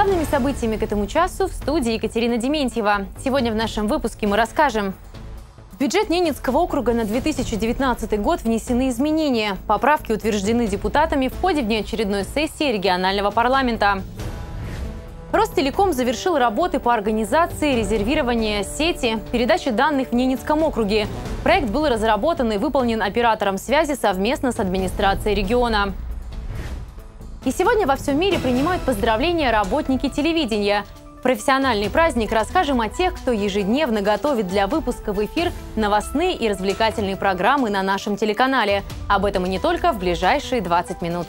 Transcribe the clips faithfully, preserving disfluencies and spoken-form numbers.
Главными событиями к этому часу в студии Екатерина Дементьева. Сегодня в нашем выпуске мы расскажем. В бюджет Ненецкого округа на две тысячи девятнадцатый год внесены изменения. Поправки утверждены депутатами в ходе внеочередной сессии регионального парламента. Ростелеком завершил работы по организации резервирования сети передачи данных в Ненецком округе. Проект был разработан и выполнен оператором связи совместно с администрацией региона. И сегодня во всем мире принимают поздравления работники телевидения. В профессиональный праздник расскажем о тех, кто ежедневно готовит для выпуска в эфир новостные и развлекательные программы на нашем телеканале. Об этом и не только в ближайшие двадцать минут.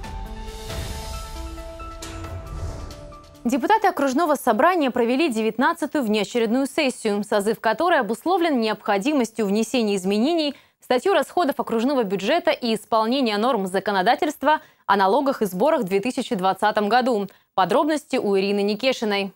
Депутаты окружного собрания провели девятнадцатую внеочередную сессию, созыв которой обусловлен необходимостью внесения изменений в статью расходов окружного бюджета и исполнения норм законодательства о налогах и сборах в две тысячи двадцатом году. Подробности у Ирины Никешиной.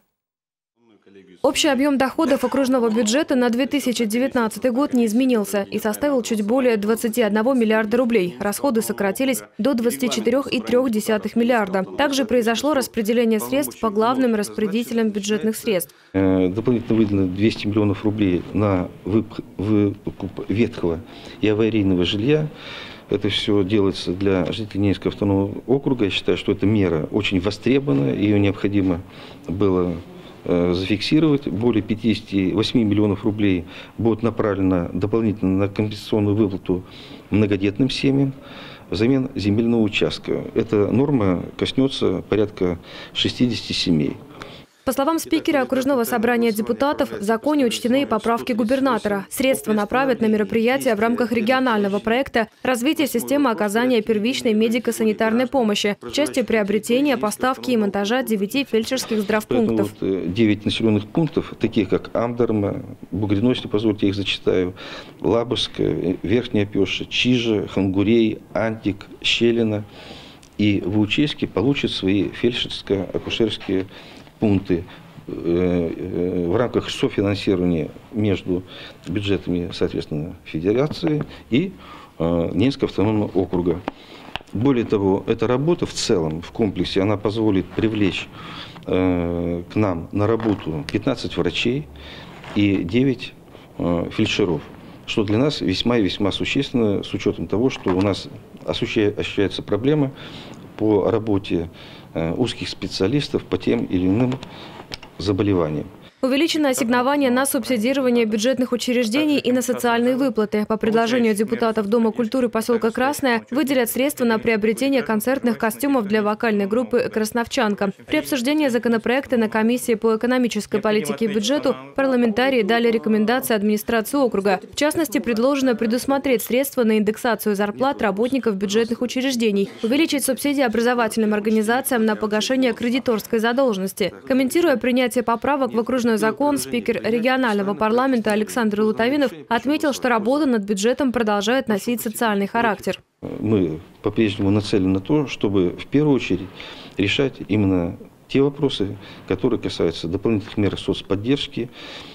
Общий объем доходов окружного бюджета на две тысячи девятнадцатый год не изменился и составил чуть более двадцати одного миллиарда рублей. Расходы сократились до двадцати четырёх и трёх десятых миллиарда. Также произошло распределение средств по главным распределителям бюджетных средств. Дополнительно выделено двести миллионов рублей на выкуп ветхого и аварийного жилья. Это все делается для жителей Ненецкого автономного округа. Я считаю, что эта мера очень востребована, ее необходимо было зафиксировать. Более пятидесяти восьми миллионов рублей будут направлено дополнительно на компенсационную выплату многодетным семьям взамен земельного участка. Эта норма коснется порядка шестидесяти семей. По словам спикера окружного собрания депутатов, в законе учтены и поправки губернатора. Средства направят на мероприятия в рамках регионального проекта «Развитие системы оказания первичной медико-санитарной помощи» в части приобретения, поставки и монтажа девяти фельдшерских здравпунктов. Вот девять населенных пунктов, таких как Амдарма, Бугрино, если позвольте, я их зачитаю, Лабужская, Верхняя Пеша, Чижа, Хангурей, Антик, Щелина и Ваучейский получат свои фельдшерско-акушерские пункты в рамках софинансирования между бюджетами, соответственно, Федерации и Ненецкого автономного округа. Более того, эта работа в целом, в комплексе, она позволит привлечь к нам на работу пятнадцать врачей и девять фельдшеров, что для нас весьма и весьма существенно, с учетом того, что у нас ощущается проблема по работе узких специалистов по тем или иным заболеваниям. Увеличено ассигнование на субсидирование бюджетных учреждений и на социальные выплаты. По предложению депутатов Дома культуры поселка Красная выделят средства на приобретение концертных костюмов для вокальной группы «Красновчанка». При обсуждении законопроекта на комиссии по экономической политике и бюджету парламентарии дали рекомендации администрации округа. В частности, предложено предусмотреть средства на индексацию зарплат работников бюджетных учреждений, увеличить субсидии образовательным организациям на погашение кредиторской задолженности. Комментируя принятие поправок в окружной закон, спикер регионального парламента Александр Лутовинов отметил, что работа над бюджетом продолжает носить социальный характер. Мы по-прежнему нацелены на то, чтобы в первую очередь решать именно те вопросы, которые касаются дополнительных мер соцподдержки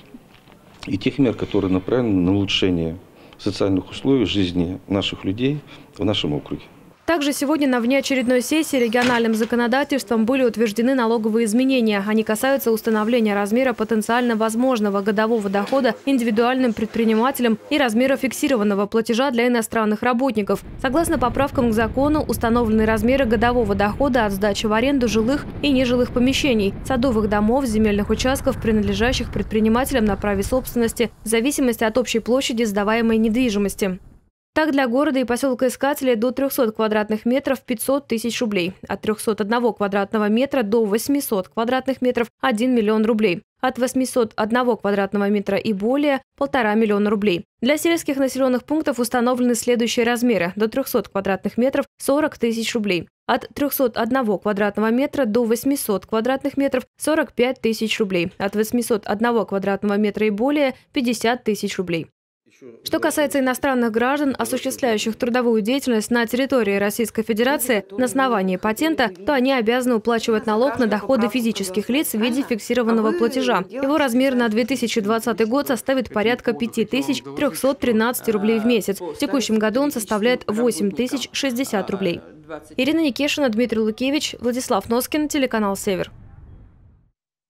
и тех мер, которые направлены на улучшение социальных условий жизни наших людей в нашем округе. Также сегодня на внеочередной сессии региональным законодательством были утверждены налоговые изменения. Они касаются установления размера потенциально возможного годового дохода индивидуальным предпринимателям и размера фиксированного платежа для иностранных работников. Согласно поправкам к закону, установлены размеры годового дохода от сдачи в аренду жилых и нежилых помещений, садовых домов, земельных участков, принадлежащих предпринимателям на праве собственности, в зависимости от общей площади сдаваемой недвижимости. Так, для города и поселка Искателей до трёхсот квадратных метров пятьсот тысяч рублей, от трёхсот одного квадратного метра до восьмисот квадратных метров – один миллион рублей, от восьмисот одного квадратного метра и более – полтора миллиона рублей. Для сельских населенных пунктов установлены следующие размеры: до трёхсот квадратных метров – сорок тысяч рублей, от трёхсот одного квадратного метра до восьмисот квадратных метров – сорок пять тысяч рублей, от восьмисот одного квадратного метра и более – пятьдесят тысяч рублей. Что касается иностранных граждан, осуществляющих трудовую деятельность на территории Российской Федерации на основании патента, то они обязаны уплачивать налог на доходы физических лиц в виде фиксированного платежа. Его размер на две тысячи двадцатый год составит порядка пяти тысяч трёхсот тринадцати рублей в месяц. В текущем году он составляет восемь тысяч шестьдесят рублей. Ирина Никешина, Дмитрий Лукевич, Владислав Носкин, телеканал «Север».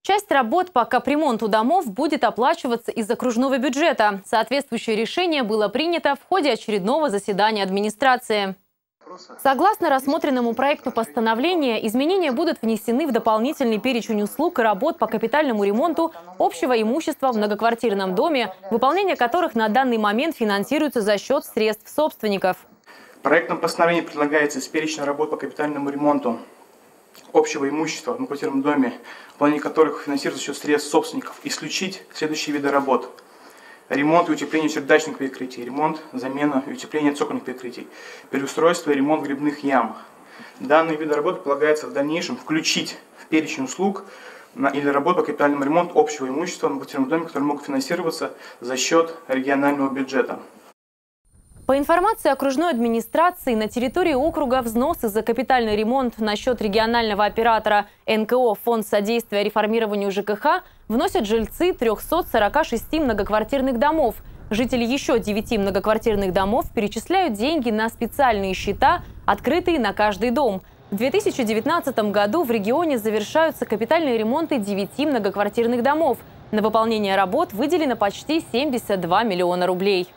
Часть работ по капремонту домов будет оплачиваться из окружного бюджета. Соответствующее решение было принято в ходе очередного заседания администрации. Согласно рассмотренному проекту постановления, изменения будут внесены в дополнительный перечень услуг и работ по капитальному ремонту общего имущества в многоквартирном доме, выполнение которых на данный момент финансируется за счет средств собственников. Проектом постановления предлагается из перечня работ по капитальному ремонту общего имущества в многоквартирном доме, выполнение которых финансируется за счет средств собственников, исключить следующие виды работ. Ремонт и утепление чердачных перекрытий, ремонт, замена и утепление цокольных перекрытий, переустройство и ремонт грибных ям. Данные виды работ полагается в дальнейшем включить в перечень услуг или работ по капитальному ремонту общего имущества в многоквартирном доме, которые могут финансироваться за счет регионального бюджета. По информации окружной администрации, на территории округа взносы за капитальный ремонт на счет регионального оператора эн ка о «Фонд содействия реформированию жэ ка ха» вносят жильцы трёхсот сорока шести многоквартирных домов. Жители еще девяти многоквартирных домов перечисляют деньги на специальные счета, открытые на каждый дом. В две тысячи девятнадцатом году в регионе завершаются капитальные ремонты девяти многоквартирных домов. На выполнение работ выделено почти семьдесят два миллиона рублей.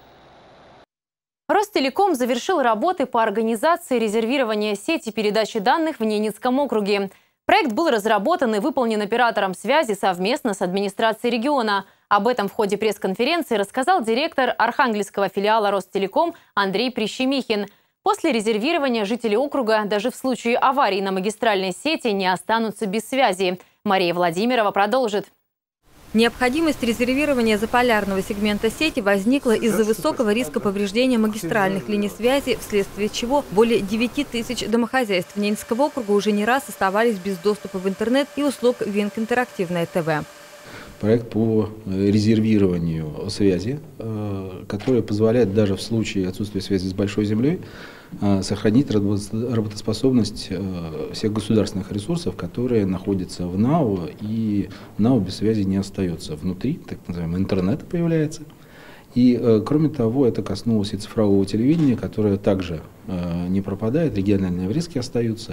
Ростелеком завершил работы по организации резервирования сети передачи данных в Ненецком округе. Проект был разработан и выполнен оператором связи совместно с администрацией региона. Об этом в ходе пресс-конференции рассказал директор архангельского филиала Ростелеком Андрей Прищемихин. После резервирования жители округа даже в случае аварии на магистральной сети не останутся без связи. Мария Владимирова продолжит. Необходимость резервирования заполярного сегмента сети возникла из-за высокого риска повреждения магистральных линий связи, вследствие чего более девяти тысяч домохозяйств Ненецкого округа уже не раз оставались без доступа в интернет и услуг Винк Интерактивное ТВ. Проект по резервированию связи, который позволяет даже в случае отсутствия связи с Большой Землей сохранить работоспособность всех государственных ресурсов, которые находятся в НАО, и НАО без связи не остается. Внутри, так называемый интернет появляется. И, кроме того, это коснулось и цифрового телевидения, которое также не пропадает, региональные врезки остаются.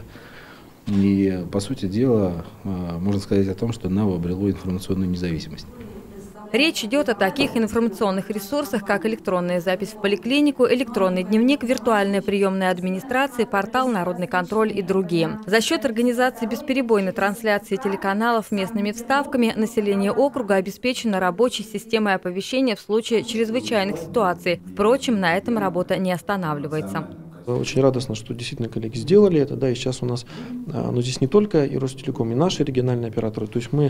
И, по сути дела, можно сказать о том, что НАО обрело информационную независимость. Речь идет о таких информационных ресурсах, как электронная запись в поликлинику, электронный дневник, виртуальная приемная администрации, портал «Народный контроль» и другие. За счет организации бесперебойной трансляции телеканалов местными вставками население округа обеспечено рабочей системой оповещения в случае чрезвычайных ситуаций. Впрочем, на этом работа не останавливается. Очень радостно, что действительно коллеги сделали это, да, и сейчас у нас, но здесь не только и Ростелеком, и наши региональные операторы, то есть мы,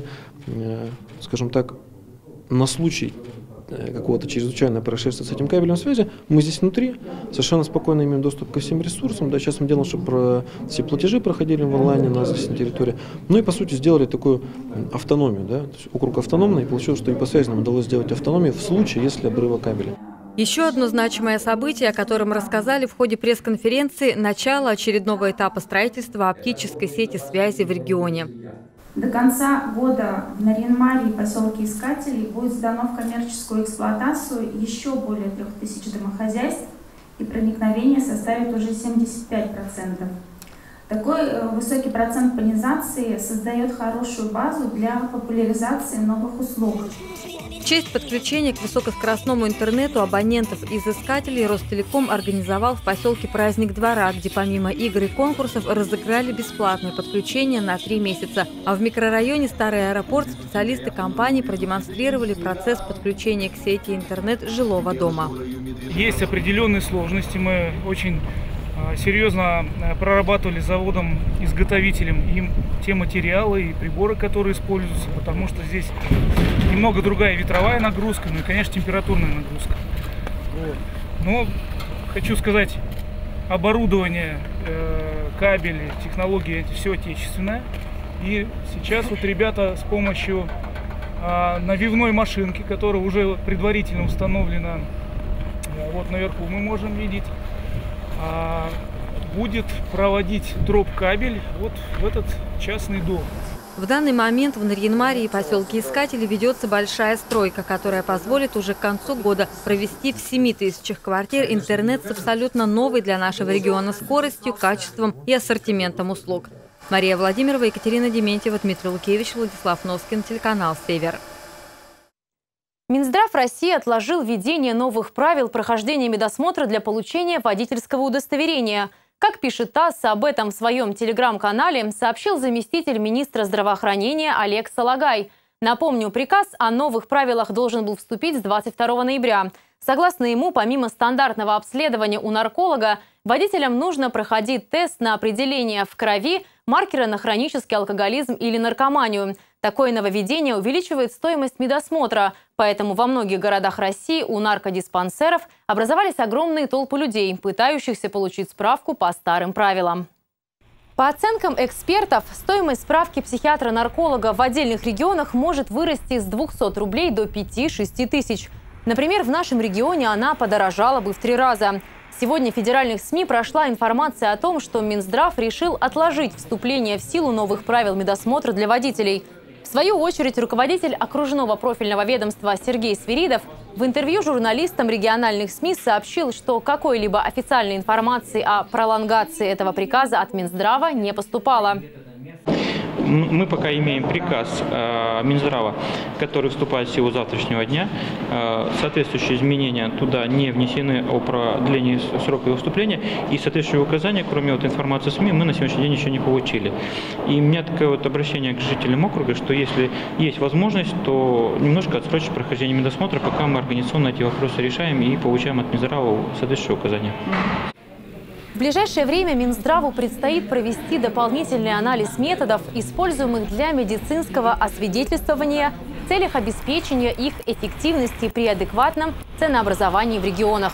скажем так, на случай какого-то чрезвычайного происшествия с этим кабелем связи, мы здесь внутри совершенно спокойно имеем доступ ко всем ресурсам. Да, сейчас мы делаем, чтобы все платежи проходили в онлайне на здесь на территории. Ну и по сути сделали такую автономию. Да, то есть округ автономный, и получилось, что непосредственно удалось сделать автономию в случае, если обрыва кабеля. Еще одно значимое событие, о котором рассказали в ходе пресс-конференции – начало очередного этапа строительства оптической сети связи в регионе. До конца года в Нарьян-Маре и поселке Искателей будет сдано в коммерческую эксплуатацию еще более трех тысяч домохозяйств, и проникновение составит уже семьдесят пять процентов. Такой высокий процент понизации создает хорошую базу для популяризации новых услуг. В честь подключения к высокоскоростному интернету абонентов из Искателей Ростелеком организовал в поселке Праздник двора, где помимо игр и конкурсов разыграли бесплатное подключение на три месяца. А в микрорайоне Старый аэропорт специалисты компании продемонстрировали процесс подключения к сети интернет жилого дома. Есть определенные сложности. Мы очень серьезно прорабатывали с заводом-изготовителем им те материалы и приборы, которые используются, потому что здесь немного другая ветровая нагрузка, ну и, конечно, температурная нагрузка. Вот. Но хочу сказать, оборудование, э, кабели, технологии – все отечественное. И сейчас вот ребята с помощью э, навивной машинки, которая уже предварительно установлена, э, вот наверху мы можем видеть, будет проводить дроп-кабель вот в этот частный дом. В данный момент в Нарьян-Маре и поселке Искатели ведется большая стройка, которая позволит уже к концу года провести в семи тысячах квартир интернет с абсолютно новой для нашего региона скоростью, качеством и ассортиментом услуг. Мария Владимирова, Екатерина Дементьева, Дмитрий Лукевич, Владислав Носкин, телеканал «Север». Минздрав России отложил введение новых правил прохождения медосмотра для получения водительского удостоверения. Как пишет ТАСС, об этом в своем телеграм-канале сообщил заместитель министра здравоохранения Олег Салагай. Напомню, приказ о новых правилах должен был вступить с двадцать второго ноября. Согласно ему, помимо стандартного обследования у нарколога, водителям нужно проходить тест на определение в крови маркера на хронический алкоголизм или наркоманию. Такое нововведение увеличивает стоимость медосмотра, поэтому во многих городах России у наркодиспансеров образовались огромные толпы людей, пытающихся получить справку по старым правилам. По оценкам экспертов, стоимость справки психиатра-нарколога в отдельных регионах может вырасти с двухсот рублей до пяти-шести тысяч. Например, в нашем регионе она подорожала бы в три раза. Сегодня в федеральных СМИ прошла информация о том, что Минздрав решил отложить вступление в силу новых правил медосмотра для водителей. В свою очередь, руководитель окружного профильного ведомства Сергей Свиридов в интервью журналистам региональных СМИ сообщил, что какой-либо официальной информации о пролонгации этого приказа от Минздрава не поступало. Мы пока имеем приказ э, Минздрава, который вступает в силу завтрашнего дня. Э, соответствующие изменения туда не внесены о продлении срока его вступления. И соответствующие указания, кроме вот информации СМИ, мы на сегодняшний день еще не получили. И у меня такое вот обращение к жителям округа, что если есть возможность, то немножко отсрочить прохождение медосмотра, пока мы организационно эти вопросы решаем и получаем от Минздрава соответствующие указания. В ближайшее время Минздраву предстоит провести дополнительный анализ методов, используемых для медицинского освидетельствования в целях обеспечения их эффективности при адекватном ценообразовании в регионах.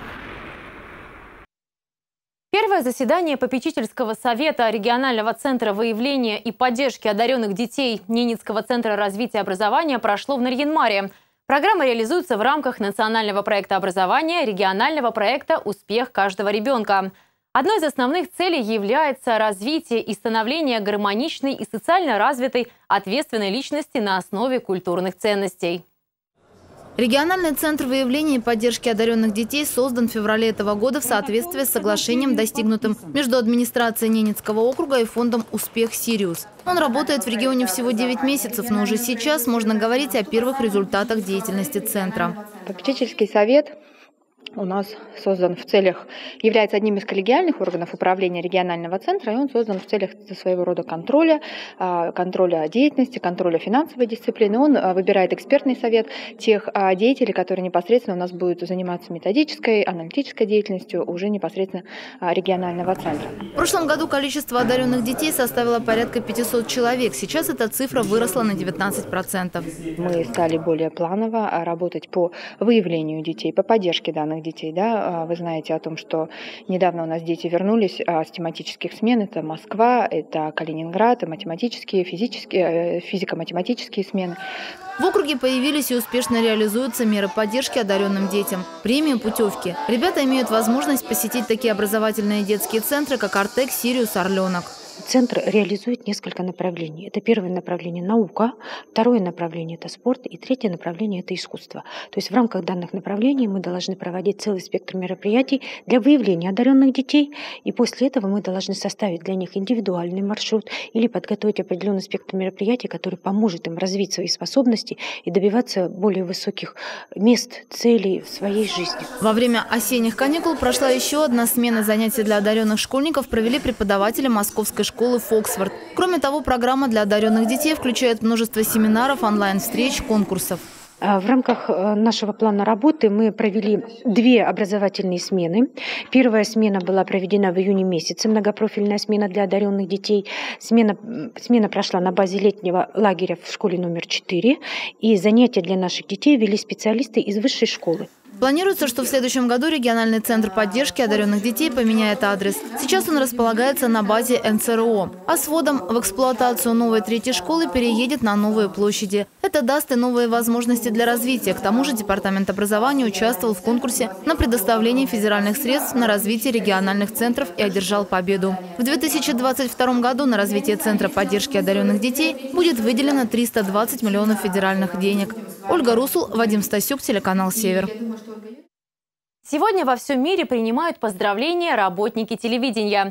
Первое заседание попечительского совета регионального центра выявления и поддержки одаренных детей Ненецкого центра развития образования прошло в Нарьян-Маре. Программа реализуется в рамках национального проекта образования, регионального проекта «Успех каждого ребенка». Одной из основных целей является развитие и становление гармоничной и социально развитой ответственной личности на основе культурных ценностей. Региональный центр выявления и поддержки одаренных детей создан в феврале этого года в соответствии с соглашением, достигнутым между администрацией Ненецкого округа и фондом «Успех Сириус». Он работает в регионе всего девять месяцев, но уже сейчас можно говорить о первых результатах деятельности центра. Попечительский совет у нас создан в целях, является одним из коллегиальных органов управления регионального центра, и он создан в целях своего рода контроля, контроля деятельности, контроля финансовой дисциплины. Он выбирает экспертный совет тех деятелей, которые непосредственно у нас будут заниматься методической, аналитической деятельностью уже непосредственно регионального центра. В прошлом году количество одаренных детей составило порядка пятисот человек. Сейчас эта цифра выросла на девятнадцать процентов. Мы стали более планово работать по выявлению детей, по поддержке данных детей. Да? Вы знаете о том, что недавно у нас дети вернулись с тематических смен. Это Москва, это Калининград, это математические, физические, физико-математические смены. В округе появились и успешно реализуются меры поддержки одаренным детям. Премия «Путевки». Ребята имеют возможность посетить такие образовательные детские центры, как «Артек», «Сириус», «Орленок». Центр реализует несколько направлений. Это первое направление – наука, второе направление – это спорт, и третье направление – это искусство. То есть в рамках данных направлений мы должны проводить целый спектр мероприятий для выявления одаренных детей, и после этого мы должны составить для них индивидуальный маршрут или подготовить определенный спектр мероприятий, который поможет им развить свои способности и добиваться более высоких мест, целей в своей жизни. Во время осенних каникул прошла еще одна смена занятий для одаренных школьников, провели преподаватели Московской школы «Фоксфорд». Кроме того, программа для одаренных детей включает множество семинаров, онлайн-встреч, конкурсов. В рамках нашего плана работы мы провели две образовательные смены. Первая смена была проведена в июне месяце, многопрофильная смена для одаренных детей. Смена, смена прошла на базе летнего лагеря в школе номер четыре. И занятия для наших детей вели специалисты из высшей школы. Планируется, что в следующем году региональный центр поддержки одаренных детей поменяет адрес. Сейчас он располагается на базе эн цэ эр о, а с вводом в эксплуатацию новой третьей школы переедет на новые площади. Это даст и новые возможности для развития. К тому же Департамент образования участвовал в конкурсе на предоставление федеральных средств на развитие региональных центров и одержал победу. В две тысячи двадцать втором году на развитие Центра поддержки одаренных детей будет выделено триста двадцать миллионов федеральных денег. Ольга Русул, Вадим Стасюк, телеканал «Север». Сегодня во всем мире принимают поздравления работники телевидения.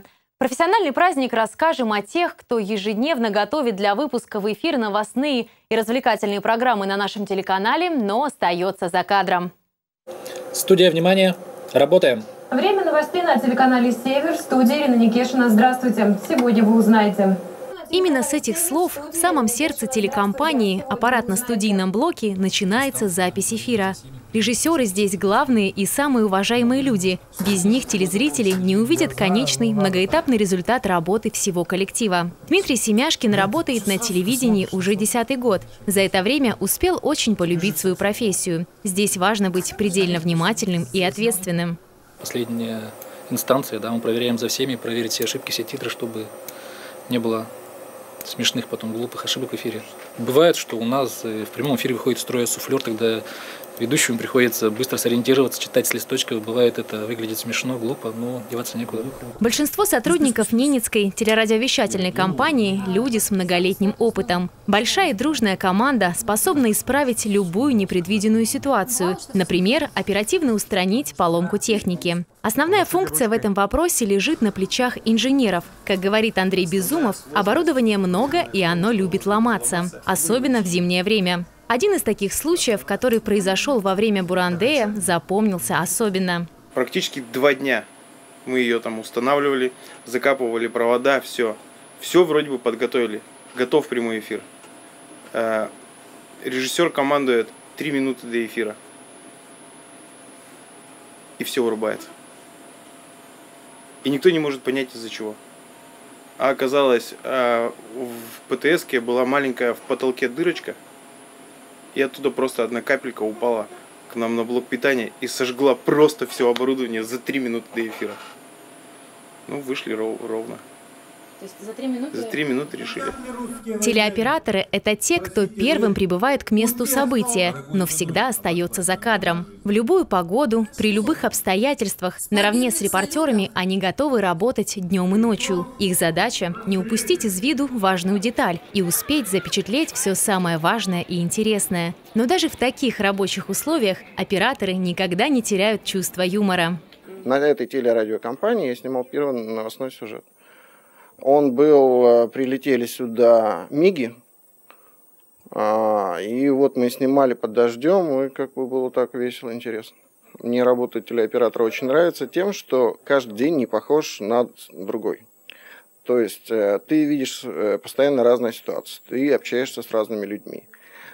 профессиональный праздник расскажем о тех, кто ежедневно готовит для выпуска в эфир новостные и развлекательные программы на нашем телеканале, но остается за кадром. Студия, внимание, работаем. Время новостей на телеканале «Север». В студии Ирина Никешина. Здравствуйте. Сегодня вы узнаете. Именно с этих слов в самом сердце телекомпании аппаратно-студийном блоке начинается запись эфира. Режиссеры здесь главные и самые уважаемые люди. Без них телезрители не увидят конечный многоэтапный результат работы всего коллектива. Дмитрий Семяшкин работает на телевидении уже десятый год. За это время успел очень полюбить свою профессию. Здесь важно быть предельно внимательным и ответственным. Последняя инстанция, да, мы проверяем за всеми, проверить все ошибки, все титры, чтобы не было смешных, потом глупых ошибок в эфире. Бывает, что у нас в прямом эфире выходит из строя суфлер, тогда ведущему приходится быстро сориентироваться, читать с листочка. Бывает, это выглядит смешно, глупо, но деваться некуда. Большинство сотрудников Ненецкой телерадиовещательной компании – люди с многолетним опытом. Большая и дружная команда способна исправить любую непредвиденную ситуацию. Например, оперативно устранить поломку техники. Основная функция в этом вопросе лежит на плечах инженеров. Как говорит Андрей Безумов, оборудования много и оно любит ломаться, особенно в зимнее время. Один из таких случаев, который произошел во время Бурандея, запомнился особенно. Практически два дня мы ее там устанавливали, закапывали провода, все. Все вроде бы подготовили. Готов прямой эфир. Режиссер командует три минуты до эфира. И все вырубается. И никто не может понять, из-за чего. А оказалось, в ПТСке была маленькая в потолке дырочка, и оттуда просто одна капелька упала к нам на блок питания и сожгла просто все оборудование за три минуты до эфира. Ну, вышли ров ровно. То есть за три минуты... За три минуты решили. Телеоператоры – это те, кто первым прибывает к месту события, но всегда остается за кадром. В любую погоду, при любых обстоятельствах, наравне с репортерами они готовы работать днем и ночью. Их задача – не упустить из виду важную деталь и успеть запечатлеть все самое важное и интересное. Но даже в таких рабочих условиях операторы никогда не теряют чувство юмора. На этой телерадиокомпании я снимал первый новостной сюжет. Он был, прилетели сюда МИГи, и вот мы снимали под дождем, и как бы было так весело, интересно. Мне работа телеоператора очень нравится тем, что каждый день не похож на другой. То есть ты видишь постоянно разные ситуации, ты общаешься с разными людьми.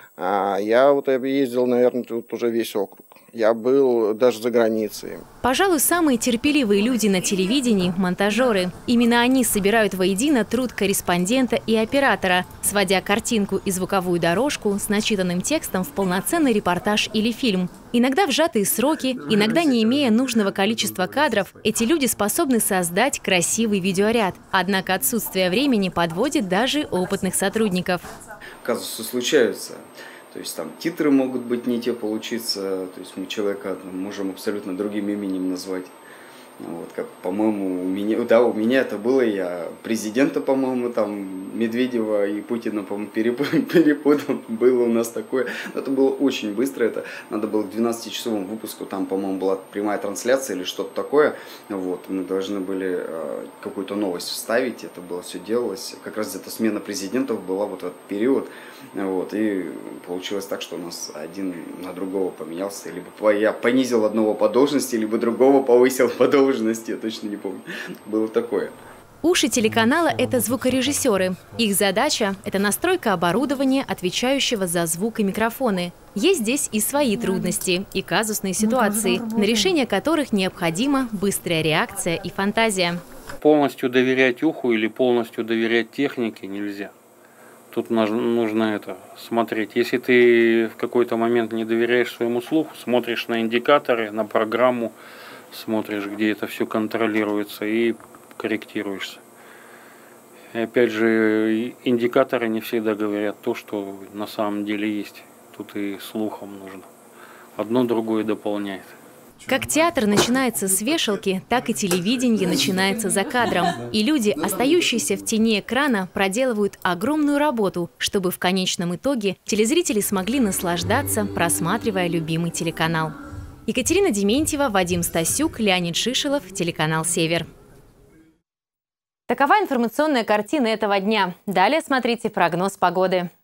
Я вот ездил, наверное, тут уже весь округ. Я был даже за границей. Пожалуй, самые терпеливые люди на телевидении – монтажеры. Именно они собирают воедино труд корреспондента и оператора, сводя картинку и звуковую дорожку с начитанным текстом в полноценный репортаж или фильм. Иногда в сжатые сроки, иногда не имея нужного количества кадров, эти люди способны создать красивый видеоряд. Однако отсутствие времени подводит даже опытных сотрудников. Казусы случаются. То есть там титры могут быть не те получиться, то есть мы человека там, можем абсолютно другим именем назвать. Вот, как, по-моему, у меня, да, у меня это было, я президента, по-моему, там, Медведева и Путина, по-моему, перепутал, было у нас такое. Но это было очень быстро, это надо было к двенадцатичасовому выпуску, там, по-моему, была прямая трансляция или что-то такое. Вот, мы должны были э, какую-то новость вставить, это было все делалось. Как раз где-то смена президентов была вот в этот период. Вот, и получилось так, что у нас один на другого поменялся. Либо я понизил одного по должности, либо другого повысил по должности, я точно не помню. Было такое. Уши телеканала – это звукорежиссеры. Их задача – это настройка оборудования, отвечающего за звук и микрофоны. Есть здесь и свои трудности, и казусные ситуации, на решение которых необходима быстрая реакция и фантазия. Полностью доверять уху или полностью доверять технике нельзя. Тут нужно это смотреть. Если ты в какой-то момент не доверяешь своему слуху, смотришь на индикаторы, на программу, смотришь, где это все контролируется, и корректируешься. И опять же, индикаторы не всегда говорят то, что на самом деле есть. Тут и слухом нужно. Одно другое дополняет. Как театр начинается с вешалки, так и телевидение начинается за кадром. И люди, остающиеся в тени экрана, проделывают огромную работу, чтобы в конечном итоге телезрители смогли наслаждаться, просматривая любимый телеканал. Екатерина Дементьева, Вадим Стасюк, Леонид Шишелов, телеканал «Север». Такова информационная картина этого дня. Далее смотрите прогноз погоды.